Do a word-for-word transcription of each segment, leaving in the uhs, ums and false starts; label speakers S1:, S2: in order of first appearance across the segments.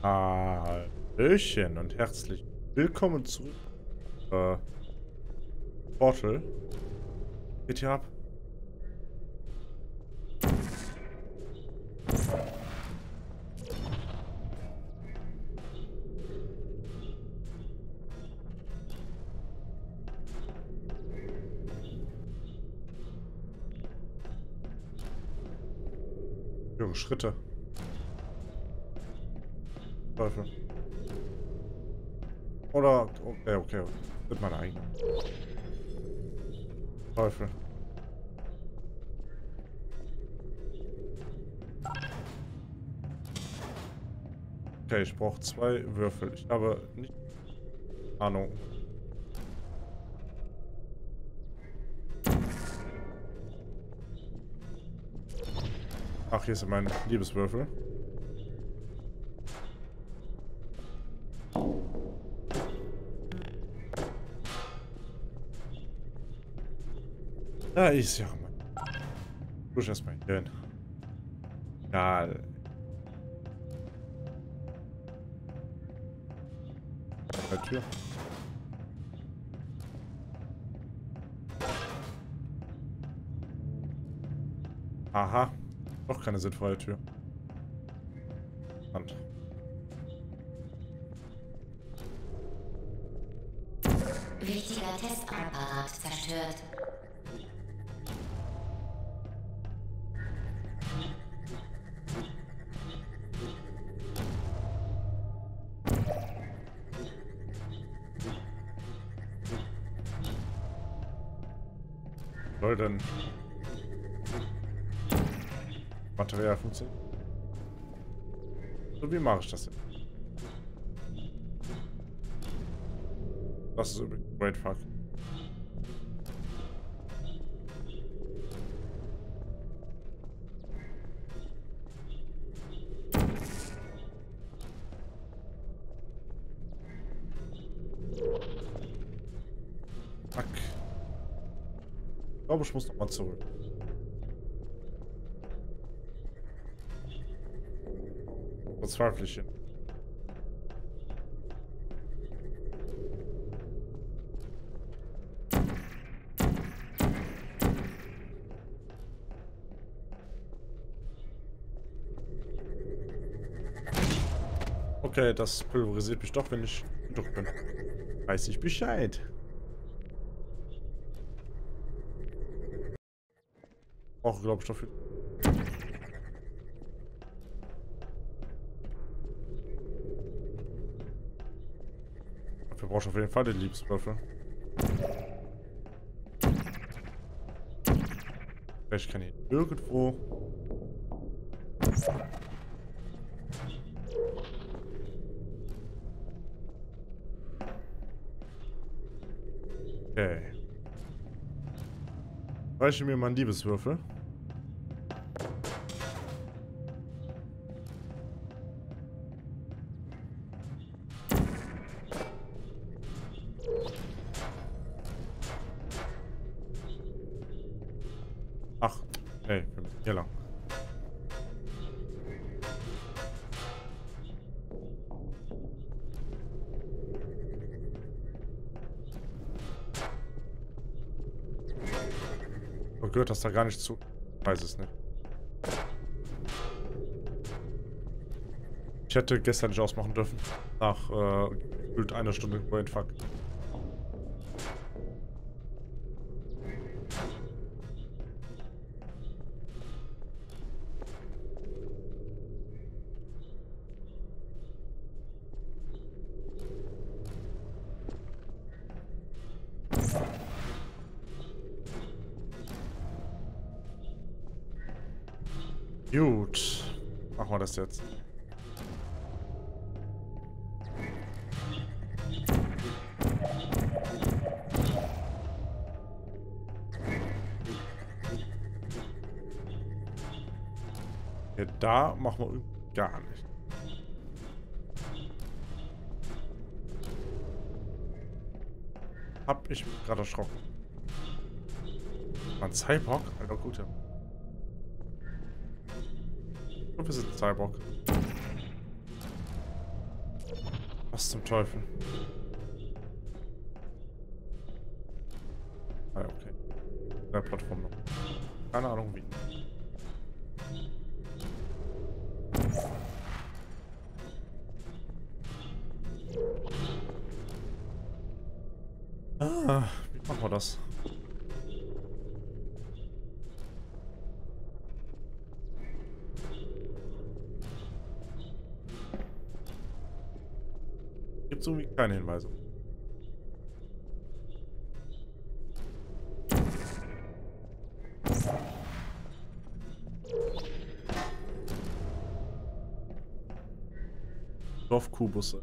S1: Hallöchen und herzlich willkommen zurück. Äh, Portal. Geht hier ab? Junge Schritte. Teufel. Oder, okay, okay. Das sind meine eigenen. Teufel. Okay, ich brauche zwei Würfel. Ich habe nicht Ahnung. Ach, hier ist mein Liebeswürfel. Da ist ja mal. Push erstmal hier hin. Ja. Die Tür. Aha. Doch keine sinnvolle Tür. Hand.
S2: Wichtiger Testapparat zerstört.
S1: Soll denn Material funktionieren? So, wie mache ich das denn? Das ist übrigens Great Fuck. Fuck. Ich glaube, ich muss nochmal zurück. Verzweifle ich hin. Okay, das pulverisiert mich doch, wenn ich durch bin. Weiß ich Bescheid. Auch, glaube ich, dafür. Dafür brauchst du auf jeden Fall den Liebeswürfel. Vielleicht kann ich irgendwo. Okay. Reiche mir mal einen Liebeswürfel. Ach, hey, wir müssen hier lang. Oh, gehört das da gar nicht zu? Ich weiß es nicht. Ich hätte gestern nicht ausmachen dürfen. Nach äh, gefühlt einer Stunde Brainfuck. Gut. Machen wir das jetzt. Ja, da machen wir gar nicht. Hab ich mich gerade erschrocken. Ein Cyborg? Alter, gut, ja. Wir sind Cyborg. Was zum Teufel? Ah, okay. Der Plattform noch. Keine Ahnung wie. Ah, wie machen wir das? Gibt es irgendwie keine Hinweise. Dorfkubusse.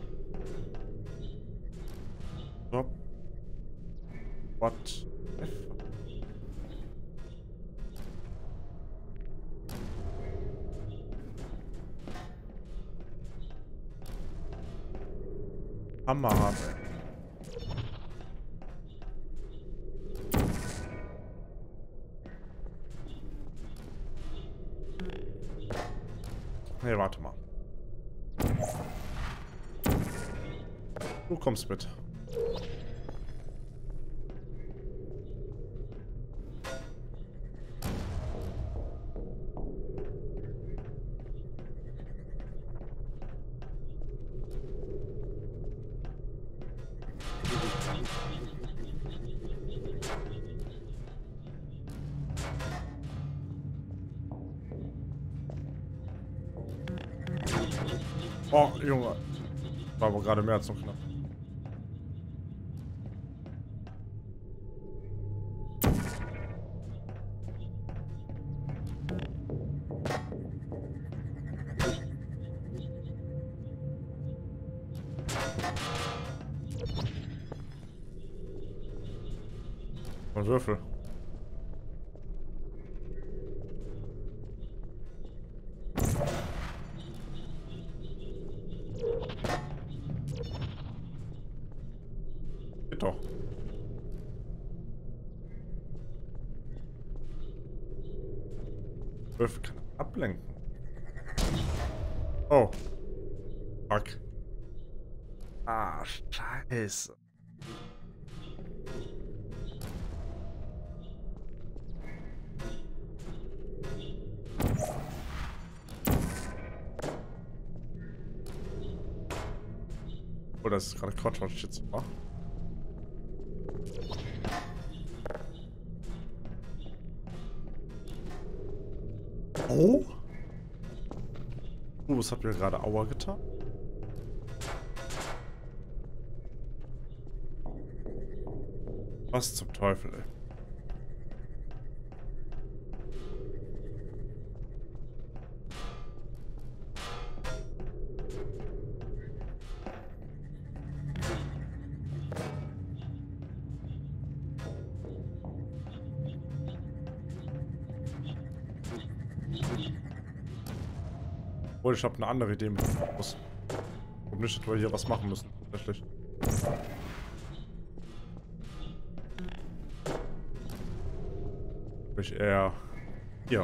S1: Stop. What? Hammerhart, ey. Nee, warte mal. Du kommst mit. Oh, Junge. War aber gerade mehr als noch knapp. Und Würfel. Geht doch. Würfel kann ablenken. Oh. Fuck. Ah, scheiße. Oh, das ist gerade Quatsch, was ich jetzt mache. Oh? Uh, was hat mir gerade Aua getan? Was zum Teufel, ey. Obwohl, ich habe eine andere Idee mit dem Fokus. Ich glaube nicht, dass wir hier was machen müssen. Tatsächlich. Ich eher hier.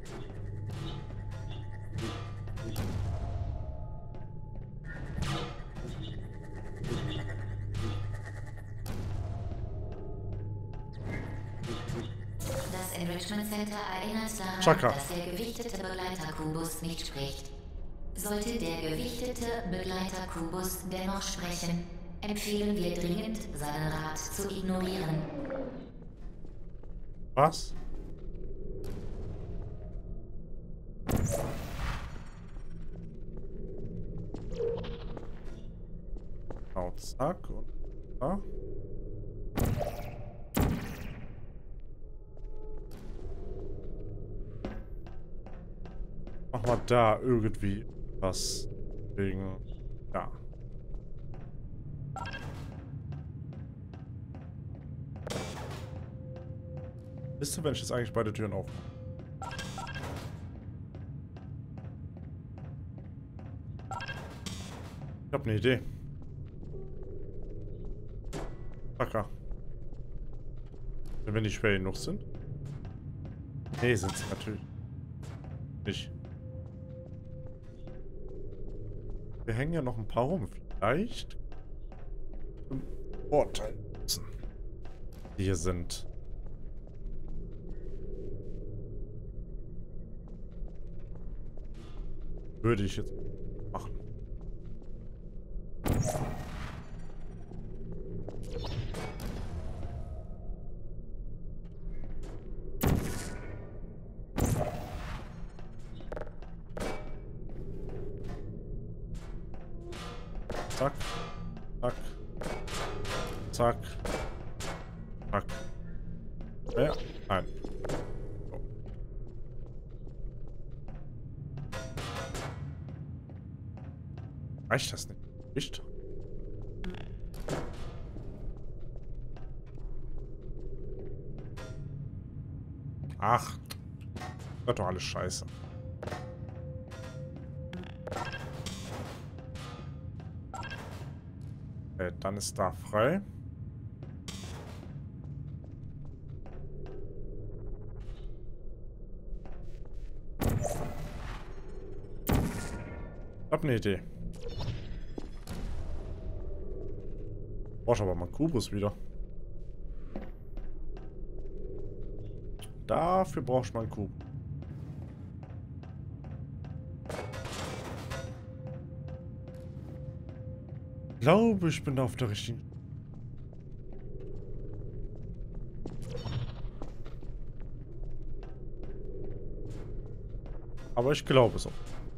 S2: Das Enrichment Center erinnert daran,
S1: Chaka.
S2: dass der gewichtete Begleiter-Kubus nicht spricht. Sollte der gewichtete Begleiter-Kubus dennoch sprechen, empfehlen wir dringend, seinen Rat zu ignorieren.
S1: Was? Genau, zack und da. Mach mal da irgendwie was wegen. Ja. Wisst ihr, wenn ich jetzt eigentlich beide Türen aufmache? Ich habe eine Idee. Chaka. Wenn die schwer genug sind? Nee, sind sie natürlich nicht. Wir hängen ja noch ein paar rum. vielleicht im Vorteil nutzen. Die hier sind. Würde ich jetzt machen. Zack. Zack. Zack. Zack. Ja, nein. So. Reicht das nicht? Nicht? Ach. Das ist doch alles scheiße. Okay, dann ist da frei. Ich hab eine Idee. Brauchst aber mal einen Kubus wieder. Dafür brauchst du mal einen Kubus. Ich glaube, ich bin da auf der richtigen. Aber ich glaube so.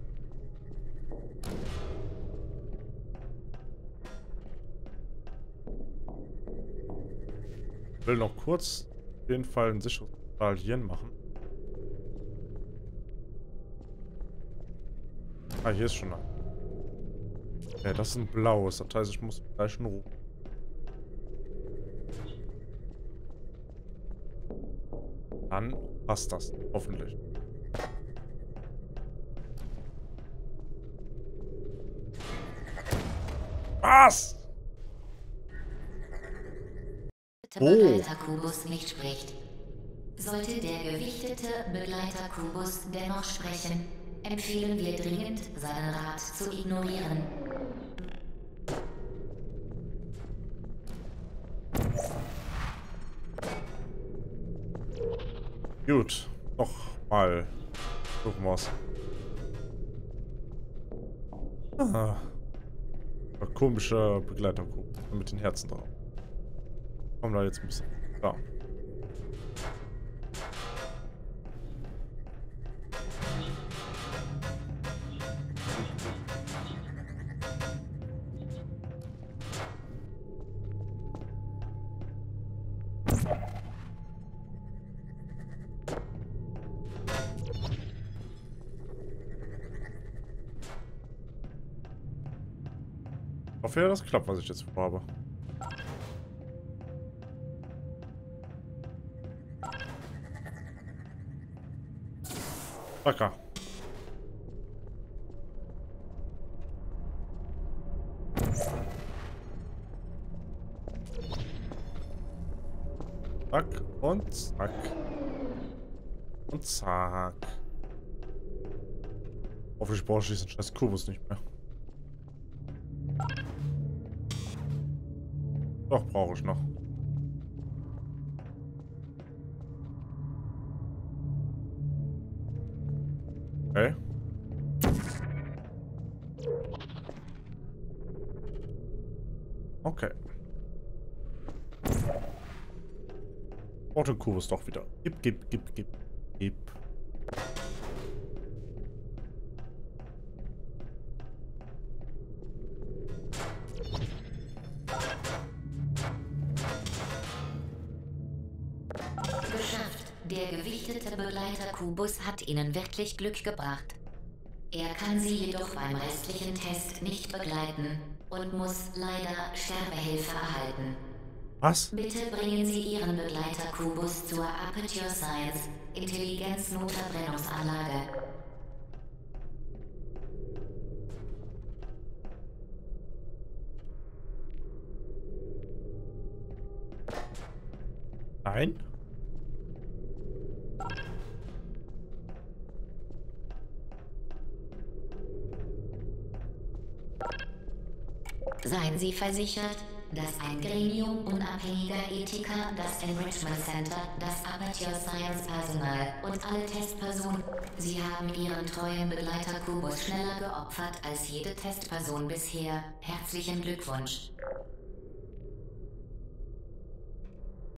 S1: Ich will noch kurz auf jeden Fall ein Sicherungsportal hier machen. Ah, hier ist schon ein. Ja, das ist ein blaues. Das heißt, ich muss gleich einen rufen. Dann passt das. Hoffentlich. Was?
S2: Begleiter-Kubus nicht spricht. Sollte der gewichtete Begleiter-Kubus dennoch sprechen, empfehlen wir dringend, seinen Rat zu ignorieren.
S1: Gut. Noch mal. Gucken wir's. Ah. Komischer Begleiter-Kubus mit den Herzen drauf. Kommen da jetzt ein bisschen. Da. Ich hoffe ja, das klappt, was ich jetzt vorhabe. Zacker. Zack und zack. Und zack. Hoffentlich brauche ich diesen scheiß Kubus nicht mehr. Doch, brauche ich noch. Okay. Okay. Oh, den Kubus doch wieder. Gib, gib, gib, gib, gib.
S2: Geschafft. Der gewichtete Begleiter-Kubus hat Ihnen wirklich Glück gebracht. Er kann Sie jedoch beim restlichen Test nicht begleiten und muss leider Sterbehilfe erhalten.
S1: Was?
S2: Bitte bringen Sie Ihren Begleiter-Kubus zur Aperture Science Intelligenzmotorbrennungsanlage.
S1: Nein?
S2: Seien Sie versichert, dass ein Gremium unabhängiger Ethiker, das Enrichment Center, das Aperture Science Personal und alle Testpersonen, Sie haben Ihren treuen Begleiter Kubus schneller geopfert als jede Testperson bisher. Herzlichen Glückwunsch.